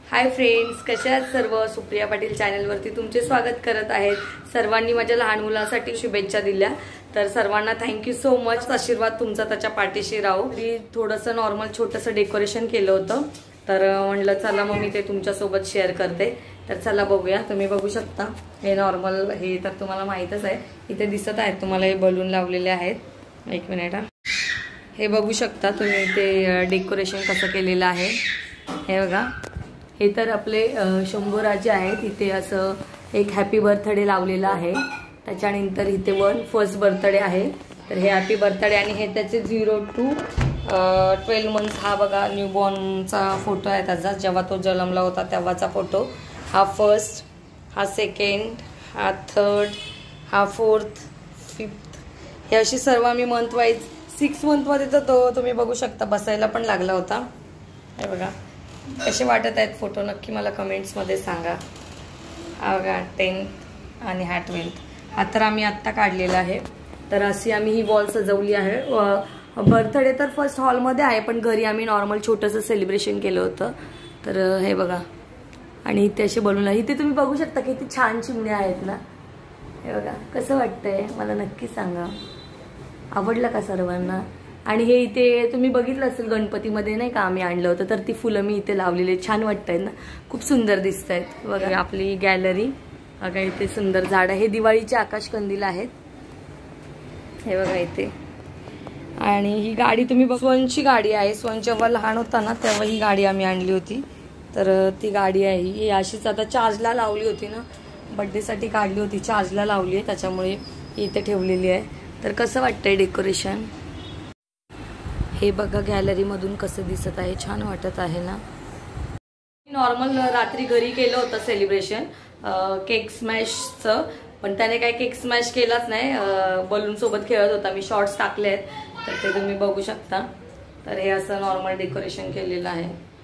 Hi friends, कशा आहात सर्व? सुप्रिया पाटील चॅनलवरती तुमचे स्वागत करत आहेत। सर्वांनी माझ्या लहान मुलासाठी शुभेच्छा दिल्या, तर सर्वांना थँक्यू सो मच। आशीर्वाद तुमचा त्याच्या पाठीशी राहो। मी थोडंसं नॉर्मल छोटंसं डेकोरेशन केलं होतं, तर म्हटलं चला मग मी ते तुमच्यासोबत शेअर करते। तर चला बघूया। तुम्ही बघू शकता हे नॉर्मल, हे तर तुम्हाला माहीतच आहे। इथे दिसत आहेत तुम्हाला हे बलून लावलेले आहेत। एक मिनिट हा, हे बघू शकता तुम्ही ते डेकोरेशन कसं केलेलं आहे। हे बघा, हे तर आपले शंभूराजे आहेत। इथे असं एक हॅपी बर्थडे लावलेला आहे। त्याच्यानंतर इथे फर्स्ट बर्थडे आहे, तर हे हॅपी बर्थडे आणि हे त्याचे 0 to 12 मंथ्स हा बघा न्यूबॉर्नचा फोटो आहे त्याचा, जेव्हा तो जन्मला होता तेव्हाचा फोटो। हा फर्स्ट, हा सेकंड, हा थर्ड, हा फोर्थ, फिफ्थ, हे अशी सर्व आम्ही मंथ वाईज 6 मंथमध्ये तर तो तुम्ही बघू शकता बसायला पण लागला होता। हे बघा कसे वाटत आहेत फोटो, नक्की मला कमेंट्समध्ये सांगा। हा बघा 10th आणि हा 12th, हा तर आम्ही आत्ता काढलेला आहे। तर अशी आम्ही ही वॉल सजवली आहे। बर्थडे तर फर्स्ट हॉलमध्ये आहे, पण घरी आम्ही नॉर्मल छोटंसं सेलिब्रेशन केलं होतं। तर हे बघा, आणि इथे असे बलून आहे। इथे तुम्ही बघू शकता किती छान चिमण्या आहेत ना। हे बघा कसं वाटतंय मला नक्की सांगा, आवडलं का सर्वांना? आणि हे इथे तुम्ही बघितलं असेल गणपतीमध्ये नाही का आम्ही आणलं होतं, तर ती फुलं मी इथे लावलेली, छान वाटतंय ना, खूप सुंदर दिसत आहेत। बघा आपली गॅलरी, बघा इथे सुंदर झाड आहे। हे दिवाळीचे आकाशकंदील आहेत, हे बघा इथे। आणि ही गाडी तुम्ही स्वनची गाडी आहे। स्वन जेव्हा लहान होता ना तेव्हा ही गाडी आम्ही आणली होती, तर ती गाडी आहे ही अशीच आता चार्जला लावली होती ना, बर्थडेसाठी काढली होती, चार्जला लावली आहे, त्याच्यामुळे इथे ठेवलेली आहे। तर कसं वाटतंय डेकोरेशन? हे बघा गॅलरीमधून कसं दिसत आहे, छान वाटत आहे ना। नॉर्मल रात्री घरी केलं होतं सेलिब्रेशन केक स्मॅशचं, पण त्याने काही केक स्मॅश केलाच नाही, बलून सोबत खेळत होता। मी शॉर्ट्स टाकले आहेत, तर ते तुम्ही बघू शकता। तर हे असं नॉर्मल डेकोरेशन केलेलं आहे।